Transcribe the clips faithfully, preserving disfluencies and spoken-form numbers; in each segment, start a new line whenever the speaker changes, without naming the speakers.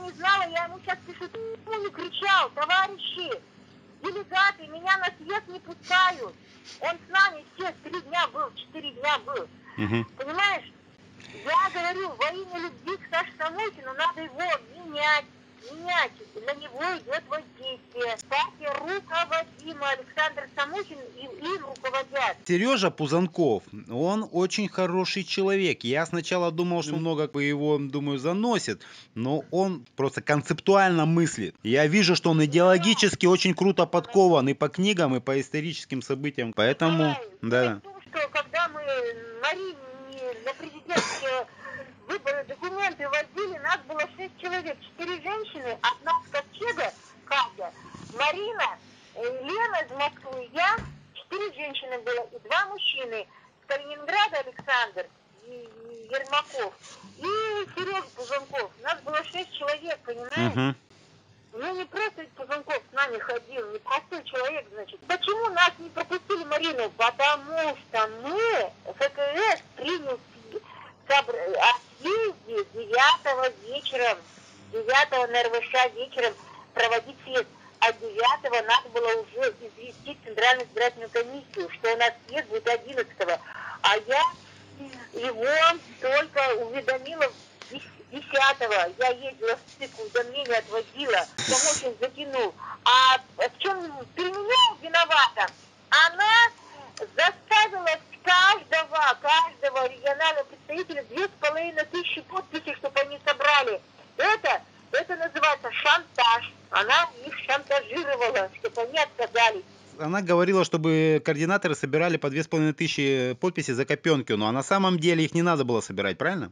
не знала, я ему сейчас пишу, он не кричал, товарищи, делегаты, меня на съезд не пускают. Он с нами все три дня был, четыре дня был.
Угу.
Понимаешь? Я говорю, во имя любви к Саше Самохину надо его менять, менять. На него идет воздействие. Партия руководима, Александр Самохин и им руководят.
Сережа Пузанков, он очень хороший человек. Я сначала думал, что много его, думаю, заносит, но он просто концептуально мыслит. Я вижу, что он идеологически очень круто подкован и по книгам, и по историческим событиям. Поэтому, да.
Что когда мы Марине на президентские выборы документы возили, нас было шесть человек, четыре женщины, одна с Ковчега, Катя, Марина, Лена из Москвы, я, четыре женщины было и два мужчины, с Калининграда Александр и Ермаков и Серега Пузанков. Нас было шесть человек, понимаешь?
Угу.
Ну не просто Пузанков с нами ходил, не простой человек, значит. Почему нас не пропустили Марину? Потому что мы, ФКС принял о съезде девятого вечером, девятого на эр вэ ша вечером проводить съезд. А девятого надо было уже известить Центральную избирательную комиссию, что у нас съезд будет одиннадцатого. А я его только уведомила десятого. Я ездила в ЦИК, уведомление отводила, Самохин затянул. А в чем Переменяев виновата? Она заставила каждого, каждого регионального представителя две с половиной тысячи подписей, чтобы они собрали. Это, это называется шантаж. Она их шантажировала, чтобы они отказались.
Она говорила, чтобы координаторы собирали по две с половиной тысячи подписей за Копенкину, а на самом деле их не надо было собирать, правильно?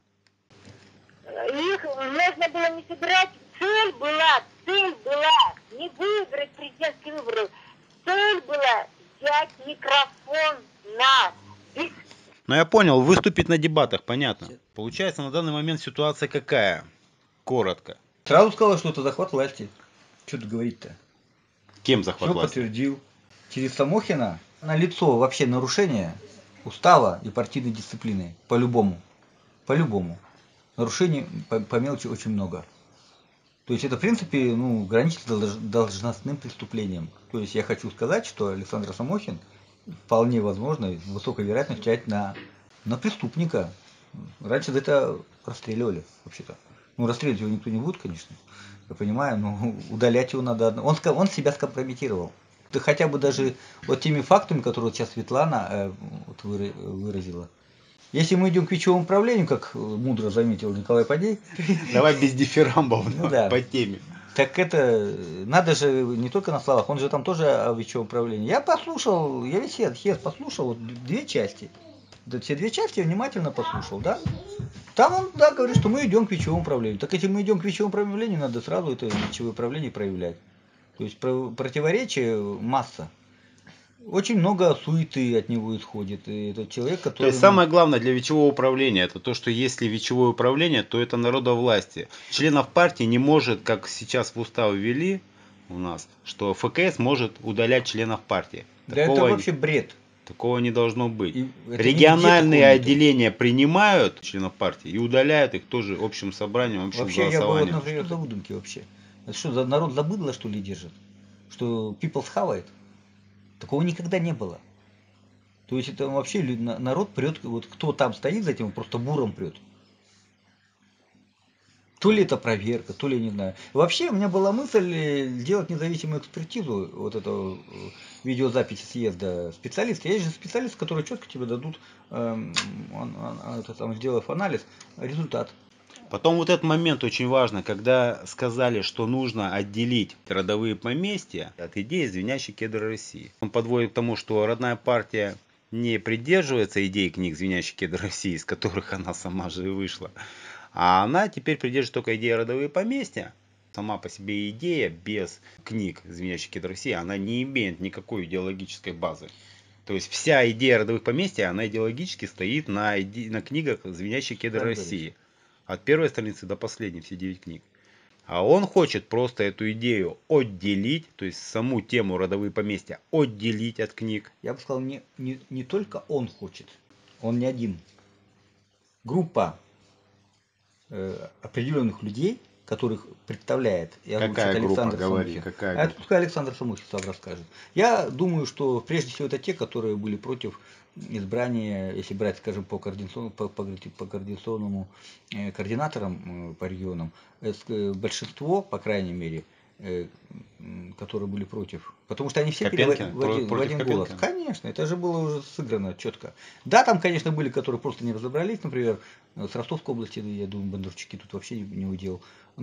Их нужно было не собирать. Цель была, цель была не выиграть президентские выборы. Цель была взять микрофон на...
Ну я понял, выступить на дебатах, понятно. Получается, на данный момент ситуация какая? Коротко.
Сразу сказала, что это захват власти. Что тут говорить-то?
Кем захват
Все
власти?
подтвердил. Через Самохина налицо вообще нарушение устава и партийной дисциплины. По-любому. По-любому. Нарушений по, по мелочи очень много. То есть это, в принципе, ну, граничит с должностным преступлением. То есть я хочу сказать, что Александр Самохин вполне возможно, высокой вероятностью взять на, на преступника. Раньше за это расстреливали, вообще-то. Ну, расстреливать его никто не будет, конечно. Я понимаю, но удалять его надо. Он, он себя скомпрометировал. Да хотя бы даже вот теми фактами, которые вот сейчас Светлана э, вот выразила. Если мы идем к ВИЧевому управлению, как мудро заметил Николай Падей.
Давай без дифирамбов,
ну, да.
По теме.
Так это, надо же не только на словах, он же там тоже о ВИЧевом управлении. Я послушал, я весь съезд послушал, вот две части. Да, все две части я внимательно послушал, да. Там он, да, говорит, что мы идем к ВИЧевому управлению. Так если мы идем к ВИЧевому управлению, надо сразу это ВИЧевое управление проявлять. То есть противоречия масса. Очень много суеты от него исходит. И этот человек, который...
То есть самое главное для ВИЧевого управления, это то, что если ВИЧевое управление, то это народовластие. Членов партии не может, как сейчас в устав ввели у нас, что ФКС может удалять членов партии.
Да
такого,
это вообще бред.
Такого не должно быть.
Региональные
отделения принимают членов партии и удаляют их тоже общим собранием, общим
вообще,
голосованием.
Вообще, я бы, вот, например, за выдумки вообще. Это что, народ за быдло, что ли, держит? Что people схавает? Такого никогда не было. То есть это вообще народ прет, вот кто там стоит за этим, просто буром прет. То ли это проверка, то ли не знаю. Вообще у меня была мысль сделать независимую экспертизу вот этого видеозаписи съезда специалиста. Есть же специалисты, которые четко тебе дадут, эм, он, он, это, там, сделав анализ, результат.
Потом вот этот момент очень важно, когда сказали, что нужно отделить родовые поместья от идеи «Звенящий кедр России». Он подводит к тому, что родная партия не придерживается идеи книг «Звенящий кедр России», из которых она сама же и вышла, а она теперь придерживается только идеи «Родовые поместья». Сама по себе идея без книг «Звенящий кедр России», она не имеет никакой идеологической базы. То есть вся идея родовых поместья, она идеологически стоит на, иде... на книгах «Звенящий кедр России». От первой страницы до последней, все девять книг. А он хочет просто эту идею отделить, то есть саму тему родовые поместья отделить от книг.
Я бы сказал, не, не, не только он хочет, он не один. Группа э, определенных людей, которых представляет, я
Какая
думаю, что это
группа,
Александр
говори,
Самохин.
какая
А это
группа?
пускай Александр Самохин сам расскажет. Я думаю, что прежде всего это те, которые были против избрания, если брать, скажем, по координационному, по, по, по координационному э, координаторам э, по регионам, э, большинство, по крайней мере, э, которые были против. Потому что они все
Копенкина?
в один, в один голос.
Копенкина?
Конечно, это же было уже сыграно четко. Да, там, конечно, были, которые просто не разобрались, например, с Ростовской области, я думаю, бандурчики тут вообще не, не удел.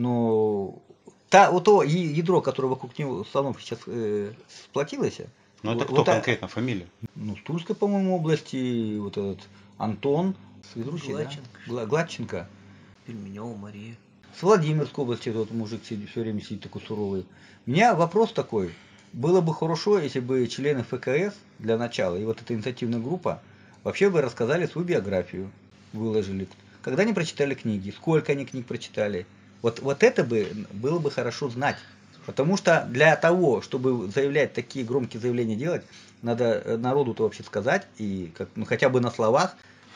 Но та, вот то ядро, которое вокруг него Соломов сейчас э, сплотилось.
Ну это
вот,
кто
вот,
конкретно, фамилия?
Ну, с Тульской, по-моему, области, вот этот Антон, Сведрущий,
Гладченко.
да? Гла- Гладченко.
Пельменева Мария.
С Владимирской области тот мужик сидит, все время сидит такой суровый. У меня вопрос такой. Было бы хорошо, если бы члены ФКС для начала и вот эта инициативная группа вообще бы рассказали свою биографию, выложили. Когда они прочитали книги, сколько они книг прочитали. Вот, вот это бы было бы хорошо знать. Потому что для того, чтобы заявлять такие громкие заявления делать, надо народу-то вообще сказать, и как, ну, хотя бы на словах,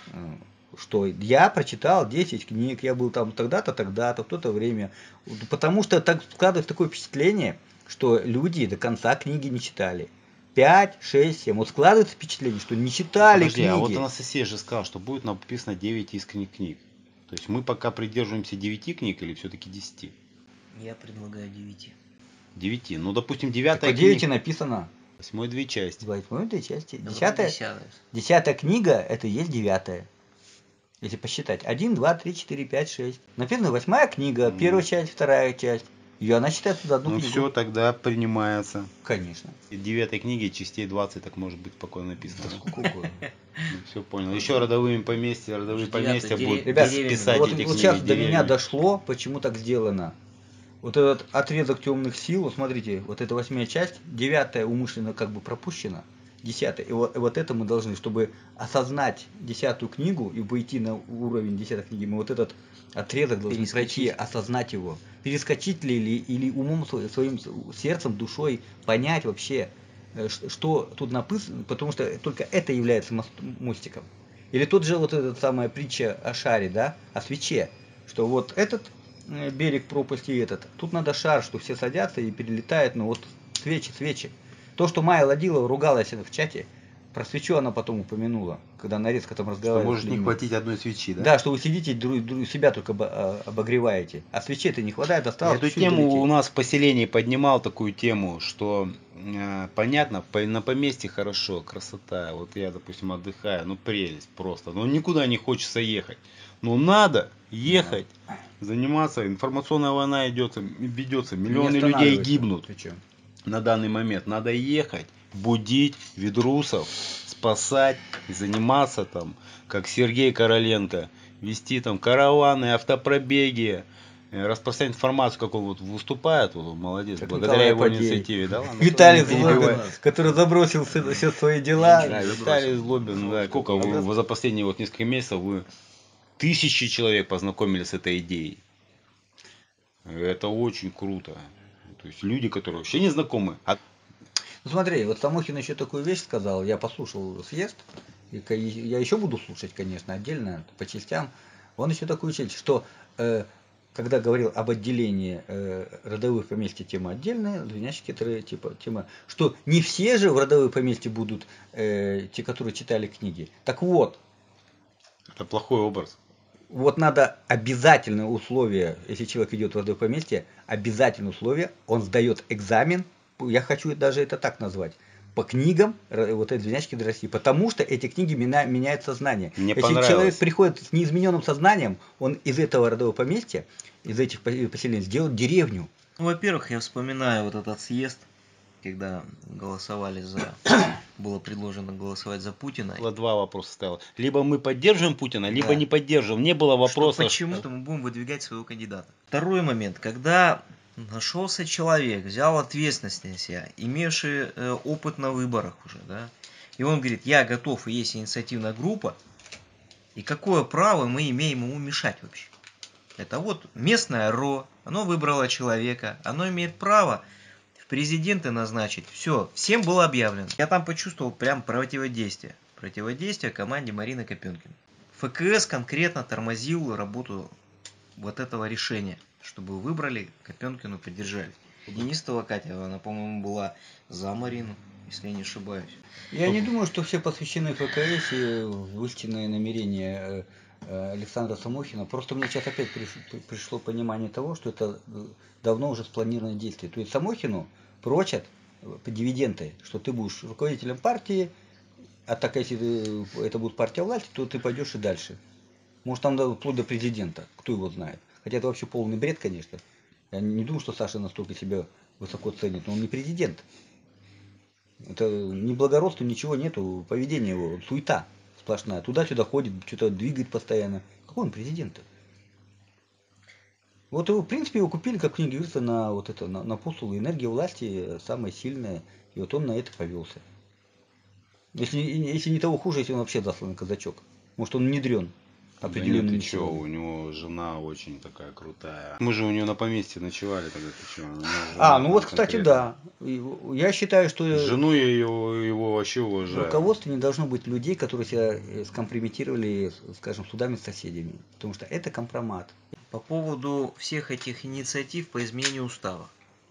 что я прочитал десять книг, я был там тогда-то, тогда-то, в то-то время. Потому что так складывается такое впечатление, что люди до конца книги не читали. пять, шесть, семь. Вот складывается впечатление, что не читали
Подожди,
книги.
а вот Анастасия же сказала, что будет написано девять искренних книг. То есть мы пока придерживаемся девяти книг или все-таки десяти?
Я предлагаю девяти.
девяти. Ну, допустим,
Так
девятая
по девяти
книга.
написано.
Восьмой две части.
Восьмой две части.
Да,
Десятая,
десятая.
десятая книга, это и есть девятая. Если посчитать. Один, два, три, четыре, пять, шесть. Написано восьмая книга,
Мгм.
первая часть, вторая часть. И она считается за одну
Ну
книгу.
все, тогда принимается.
Конечно.
И девятой книги частей двадцать, так может быть спокойно написано. да?
Сколько угодно.
Ну, все понял. Еще родовыми поместья, родовые
Девятую,
поместья
дере-
будут
Ребят,
деревьями.
писать
вот,
эти
вот
книги
сейчас до меня
деревьями.
дошло, почему так сделано. Вот этот отрезок темных сил, вот смотрите, вот эта восьмая часть, девятая умышленно как бы пропущена, десятая. И вот, и вот это мы должны, чтобы осознать десятую книгу и выйти на уровень десятой книги, мы вот этот отрезок должны пройти, осознать его. Перескочить ли или, или умом своим, своим сердцем, душой понять вообще, э, ш- что тут написано, потому что только это является мост- мостиком. Или тот же вот эта самая притча о шаре, да, о свече, что вот этот э, берег пропасти и этот, тут надо шар, что все садятся и перелетают, ну вот свечи, свечи. То, что Майя Ладилова ругалась в чате, про свечу она потом упомянула, когда она резко там
Что
разговаривала.
может
с
не
людьми.
хватить одной свечи, да?
Да, что вы сидите, друг, друг- себя только обо- а, обогреваете, а свечей-то не хватает, осталось
Эту
чуть-чуть
тему
долететь.
у нас в поселении поднимал такую тему, что э, понятно, по- на поместье хорошо, красота. Вот я, допустим, отдыхаю, ну прелесть просто. Ну никуда не хочется ехать. Но надо ехать, заниматься. Информационная война идет, ведется,
Не
миллионы людей
останавливайся.
гибнут
Ты чё?
на данный момент. Надо ехать, будить ведрусов, спасать и заниматься там, как Сергей Короленко, вести там караваны, автопробеги, э, распространять информацию, как он вот выступает, вот он молодец,
Как
благодаря
Николай
его
Фадеев.
инициативе. Да, ладно,
Виталий
не перебивай.
Злобин, который забросил все, все свои дела.
Да, Виталий Злобин, да, сколько вы, вы за последние вот несколько месяцев вы тысячи человек познакомились с этой идеей. Это очень круто. То есть люди, которые вообще не знакомы, а
Ну смотри, вот Самохин еще такую вещь сказал, я послушал съезд, и ка- и я еще буду слушать, конечно, отдельно, по частям. Он еще такую вещь, что э, когда говорил об отделении э, родовых поместьй, тема отдельная, звенящие кетеры типа тема, что не все же в родовые поместья будут э, те, которые читали книги. Так вот,
это плохой образ.
вот надо обязательное условие, если человек идет в родовое поместье, обязательное условие, он сдает экзамен, я хочу даже это так назвать, по книгам р- вот этой звенящей кетеры России, потому что эти книги меня- меняют сознание.
Мне
Если
понравилось.
человек приходит с неизмененным сознанием, он из этого родового поместья, из этих по- поселений сделает деревню.
Ну, во-первых, я вспоминаю вот этот съезд, когда голосовали за... Было предложено голосовать за Путина.
Было два вопроса стояло. Либо мы поддерживаем Путина, либо
Да.
не поддерживаем. Не было вопроса.
Что, почему-то мы будем выдвигать своего кандидата. Второй момент, когда нашелся человек, взял ответственность на себя, имевший э, опыт на выборах уже, да, и он говорит, я готов, и есть инициативная группа, и какое право мы имеем ему мешать вообще? Это вот местное РО, оно выбрало человека, оно имеет право в президенты назначить. Все, всем было объявлено. Я там почувствовал прям противодействие. Противодействие команде Марины Копенкиной. ФКС конкретно тормозил работу вот этого решения. чтобы выбрали Копенкину, поддержали. Денистова Катя, она, по-моему, была за Марину, если я не ошибаюсь.
Я не думаю, что все посвящены ФКС и в истинное намерение Александра Самохина. Просто мне сейчас опять пришло понимание того, что это давно уже спланированное действие. То есть Самохину прочат по дивиденды, что ты будешь руководителем партии, а так если это будет партия власти, то ты пойдешь и дальше. Может там вплоть до президента, кто его знает. Хотя это вообще полный бред, конечно. Я не думаю, что Саша настолько себя высоко ценит, но он не президент. Это ни благородства, ничего нету, поведение его, суета сплошная. Туда-сюда ходит, что-то двигает постоянно. Какой он президент-то? Вот его, в принципе, его купили, как в книге говорится, на вот это, на, на посулу. Энергия власти самая сильная, и вот он на это повелся. Если, если не того хуже, если он вообще засланный казачок. Может, он внедрен.
Определенно. Да нет, ты чё, у него жена очень такая крутая. Мы же у нее на поместье ночевали тогда, ты чё?
А, ну вот, кстати, да. Я считаю, что...
Жену я его, его вообще уважаю.
В руководстве не должно быть людей, которые себя скомпрометировали, скажем, судами с соседями. Потому что это компромат.
По поводу всех этих инициатив по изменению устава.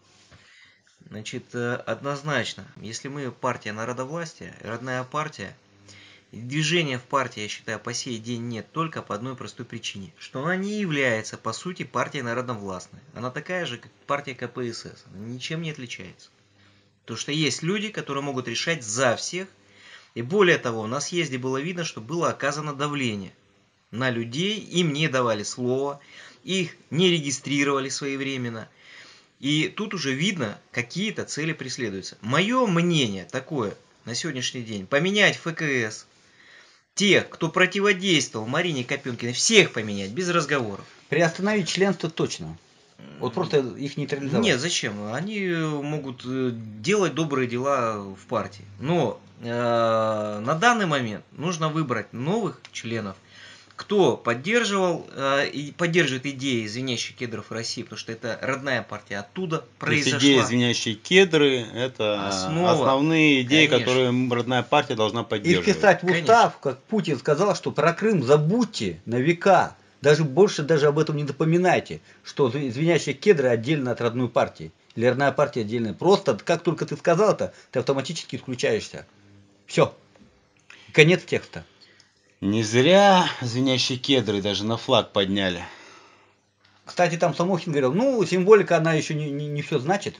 Значит, однозначно, если мы партия народовластия, родная партия, движения в партии, я считаю, по сей день нет только по одной простой причине, что она не является, по сути, партией народовластной. Она такая же, как партия ка пэ эс эс, она ничем не отличается. Потому что есть люди, которые могут решать за всех, и более того, на съезде было видно, что было оказано давление на людей, им не давали слова, их не регистрировали своевременно. И тут уже видно, какие-то цели преследуются. Мое мнение такое на сегодняшний день, поменять эф ка эс, тех, кто противодействовал Марине Копенкиной, всех поменять, без разговоров.
Приостановить членство точно. Вот просто их нейтрализовать.
Нет, зачем? Они могут делать добрые дела в партии. Но э, на данный момент нужно выбрать новых членов, кто поддерживал э, и поддерживает идеи «Звенящих кедров России», потому что это родная партия, оттуда произошла.
То есть идеи «Звенящие кедры» — это основа, основные идеи, конечно, которые родная партия должна поддерживать.
И вписать в устав, конечно, как Путин сказал, что про Крым забудьте на века. Даже больше даже об этом не напоминайте, что «Звенящие кедры» отдельно от родной партии. Или родная партия отдельно. Просто как только ты сказал это, ты автоматически исключаешься. Все. Конец текста.
Не зря «Звенящие кедры» даже на флаг подняли.
Кстати, там Самохин говорил, ну, символика, она еще не, не, не все значит.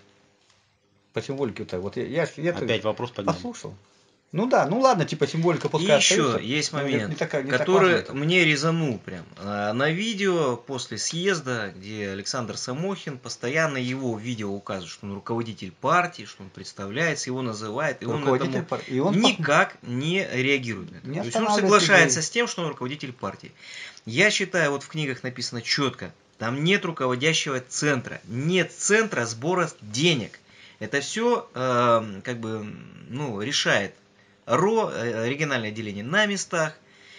По символике так. Вот я, я, я
Опять вопрос подняли.
Послушал. Ну да, ну ладно, типа символика пускай
И еще есть момент, не так, не который так мне резанул прям. На видео после съезда, где Александр Самохин, постоянно его видео указывает, что он руководитель партии, что он представляется, его называет, и он, этому пар... и он никак не реагирует на это. Не То есть он соглашается людей. с тем, что он руководитель партии. Я считаю, вот в книгах написано четко, там нет руководящего центра, нет центра сбора денег. Это все э, как бы ну, решает РО, региональное отделение на местах.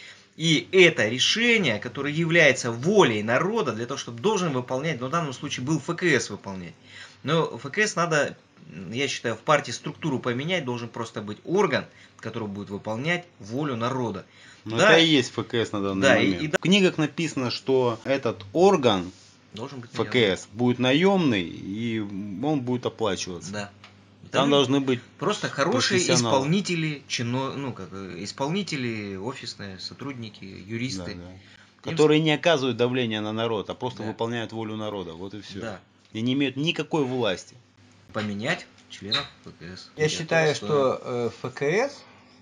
И это решение, которое является волей народа, для того, чтобы должен выполнять, но в данном случае был эф ка эс выполнять. Но эф ка эс надо, я считаю, в партии структуру поменять, должен просто быть орган, который будет выполнять волю народа.
Ну да, это и есть эф ка эс на данный да, момент. И, и, в книгах написано, что этот орган
должен быть
эф ка эс будет наемный, и он будет оплачиваться.
Да.
Там должны быть
просто хорошие исполнители, чино, ну, как, исполнители, офисные сотрудники, юристы.
Да, да. Которые не оказывают давления на народ, а просто да. выполняют волю народа. Вот и все. Да. И не имеют никакой власти.
Поменять членов эф ка эс.
Я, Я считаю, что, что эф ка эс,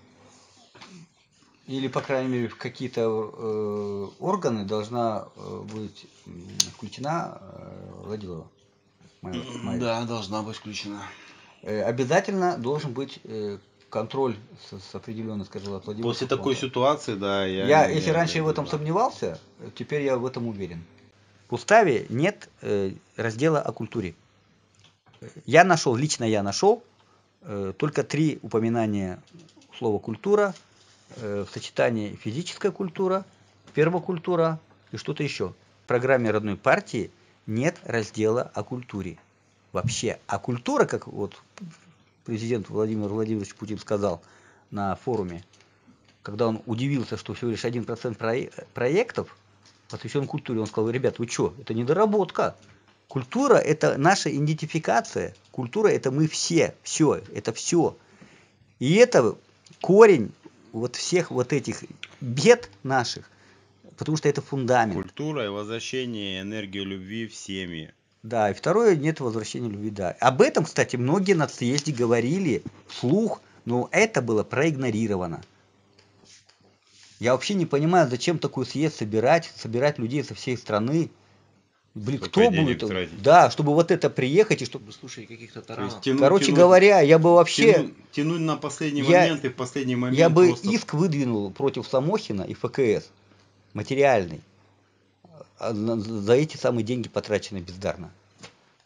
или, по крайней мере, в какие-то э, органы должна быть включена э, Владимирова.
Моя, моя. Да, должна быть включена.
Обязательно должен быть контроль с, с определенной, скажем, Владимира.
После такой ситуации, да.
Я, я если я, раньше я в этом сомневался, теперь я в этом уверен. В уставе нет э, раздела о культуре. Я нашел, лично я нашел э, только три упоминания слова культура э, в сочетании физическая культура, первокультура и что-то еще. В программе родной партии нет раздела о культуре. Вообще. А культура, как вот президент Владимир Владимирович Путин сказал на форуме, когда он удивился, что всего лишь один процент проектов посвящен культуре, он сказал, ребята, вы что, это недоработка. Культура – это наша идентификация. Культура – это мы все, все, это все. И это корень вот всех вот этих бед наших, потому что это фундамент.
Культура и возвращение энергии любви в семьи.
Да, и второе, нет возвращения любви, да. Об этом, кстати, многие на съезде говорили вслух, но это было проигнорировано. Я вообще не понимаю, зачем такой съезд собирать, собирать людей со всей страны. Блин,
Столько
кто
денег
будет?
тратить.
Да, чтобы вот это приехать и чтобы...
Слушай, каких-то
То
таранов.
есть тянуть,
Короче
тянуть,
говоря, я бы вообще...
тянуть, тянуть на последний
Я-
момент и в последний момент
Я бы
просто...
иск выдвинул против Самохина и ФКС. Материальный. А на- За эти самые деньги потрачены бездарно.